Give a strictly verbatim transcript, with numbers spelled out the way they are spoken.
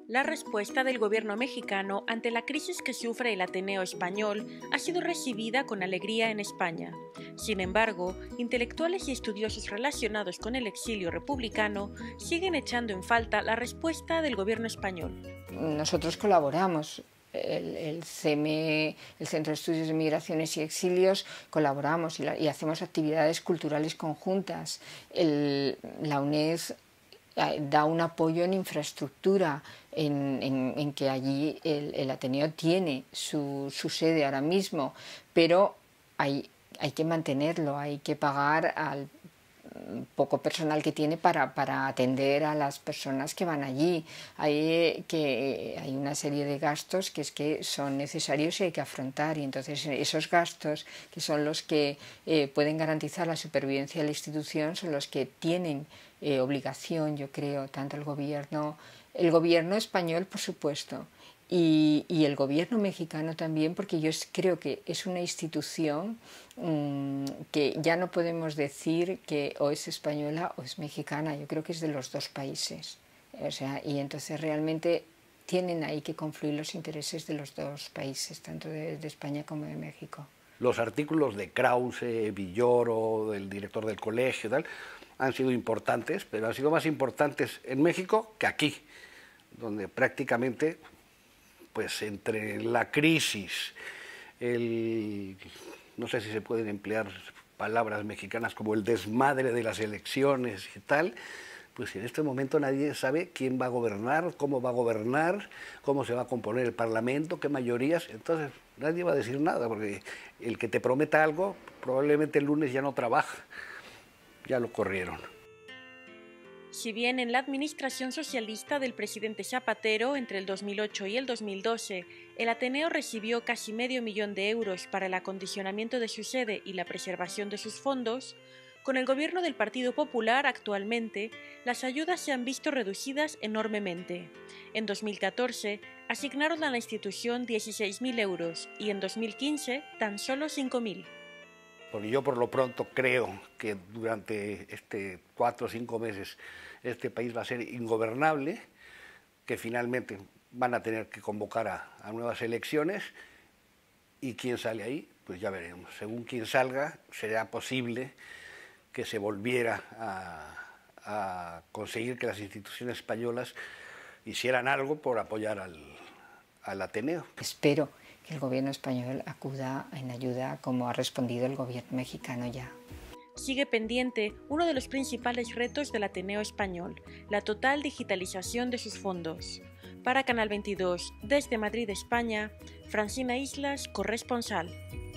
La respuesta del gobierno mexicano ante la crisis que sufre el Ateneo Español ha sido recibida con alegría en España. Sin embargo, intelectuales y estudiosos relacionados con el exilio republicano siguen echando en falta la respuesta del gobierno español. Nosotros colaboramos. El, el C M E, el Centro de Estudios de Migraciones y Exilios, colaboramos y, la, y hacemos actividades culturales conjuntas. El, la UNED da un apoyo en infraestructura, en, en, en que allí el, el Ateneo tiene su, su sede ahora mismo, pero hay, hay que mantenerlo, hay que pagar al poco personal que tiene para, para atender a las personas que van allí. Hay, que, hay una serie de gastos que es que son necesarios y hay que afrontar, y entonces esos gastos, que son los que eh, pueden garantizar la supervivencia de la institución, son los que tienen eh, obligación, yo creo, tanto el gobierno, el gobierno español, por supuesto, Y, y el gobierno mexicano también, porque yo creo que es una institución mmm, que ya no podemos decir que o es española o es mexicana, yo creo que es de los dos países. O sea, y entonces realmente tienen ahí que confluir los intereses de los dos países, tanto de, de España como de México. Los artículos de Krause, Villoro, del director del colegio, tal, han sido importantes, pero han sido más importantes en México que aquí, donde prácticamente, pues entre la crisis, el, no sé si se pueden emplear palabras mexicanas como el desmadre de las elecciones y tal, pues en este momento nadie sabe quién va a gobernar, cómo va a gobernar, cómo se va a componer el Parlamento, qué mayorías, entonces nadie va a decir nada, porque el que te prometa algo probablemente el lunes ya no trabaja, ya lo corrieron. Si bien en la administración socialista del presidente Zapatero entre el dos mil ocho y el dos mil doce, el Ateneo recibió casi medio millón de euros para el acondicionamiento de su sede y la preservación de sus fondos, con el gobierno del Partido Popular actualmente, las ayudas se han visto reducidas enormemente. En dos mil catorce asignaron a la institución dieciséis mil euros y en dos mil quince tan solo cinco mil. Porque yo por lo pronto creo que durante este cuatro o cinco meses este país va a ser ingobernable, que finalmente van a tener que convocar a, a nuevas elecciones, y quién sale ahí, pues ya veremos. Según quien salga, será posible que se volviera a, a conseguir que las instituciones españolas hicieran algo por apoyar al, al Ateneo. Espero que el gobierno español acuda en ayuda como ha respondido el gobierno mexicano ya. Sigue pendiente uno de los principales retos del Ateneo Español, la total digitalización de sus fondos. Para Canal veintidós, desde Madrid, España, Francina Islas, corresponsal.